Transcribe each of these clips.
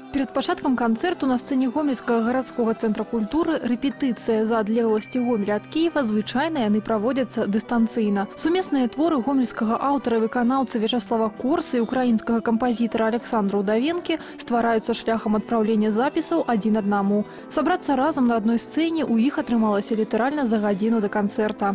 Перед пачаткам канцэрту на сцэне Гомельскага гарадскога цэнтра культуры рэпетыцыя за адлегласці Гомеля ад Кіева звычайна яны праводзяцца дыстанцыйна. Сумесныя творы гомельскага аўтара і выканаўцы Вячаслава Корсы і украінскага кампазітара Александра Удавенкі ствараюцца шляхам адпраўлення запісаў адзін аднаму. Сабрацца разам на адной сцэне у іх атрымалася літаральна за гадзіну да канцэрта.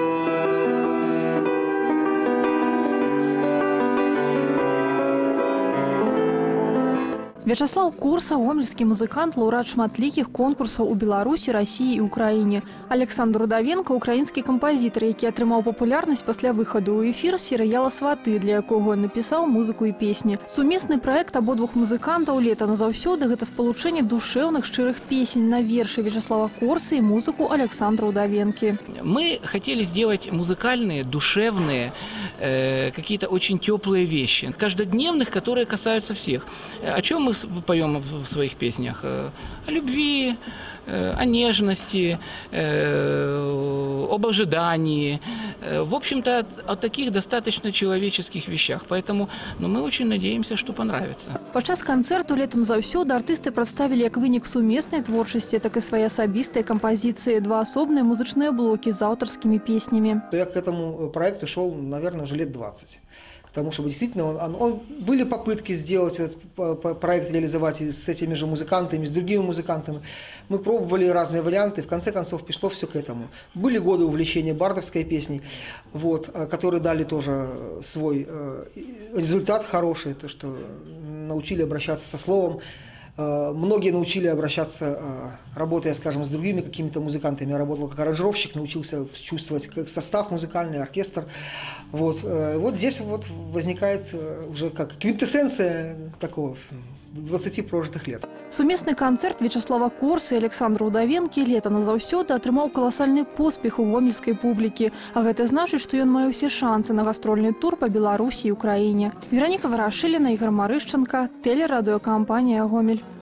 Вячаслав Корса – гомельскі музыкант, лаўрэат шматлікіх конкурсаў у Беларусі, Расіі і Украіне. Александр Удавенко – украінскі кампазітар, які атрымаў папулярнасць пасля выхаду ў эфір серыяла «Сваты», для якога ён напісаў музыку і песні. Сумесны праект абодвух музыкантаў «Лета назаўсёды» – гэта спалучэнне душэўных шчырых песень на вершы Вячаслава Корсы і музыку Александра Удавенкі. Мы хотели сделать музыкальные, душевные, какие-то очень теплые вещи, каждодневных, которые касаются всех. О чем мы поем в своих песнях? О любви, о нежности, об ожидании. В общем-то, о таких достаточно человеческих вещах. Поэтому мы очень надеемся, что понравится. Падчас канцэрту «Лета назаўсёды» артысты прадставілі як вынік сумеснай творчасці, так і свае асабістыя кампазіцыі, два асобныя музычныя блокі з аўтарскімі песнямі. Я к этому проекту шел, наверное, уже лет 20. Потому что действительно были попытки сделать этот проект, реализовать с этими же музыкантами, с другими музыкантами. Мы пробовали разные варианты, в конце концов пришло все к этому. Были годы увлечения бардовской песней, которые дали тоже свой результат хороший, то, что научили обращаться со словом. Многие научили обращаться, работая, скажем, с другими какими-то музыкантами. Я работал как аранжировщик, научился чувствовать как состав музыкальный, оркестр. Вот здесь возникает уже как квинтэссенция такого 20 прожитых лет. Сумесны канцэрт Вячаслава Корсы і Александра Удавенкі «Лета назаўсёды» атрымаў каласальны поспех у гомельскай публікі. А гэта значыць, што ён мае ўсе шансы на гастрольны тур па Беларусі і Украіне. Вераніка Варашыліна, Ігор Марышчанка, тэлерадыёкампанія «Гомель».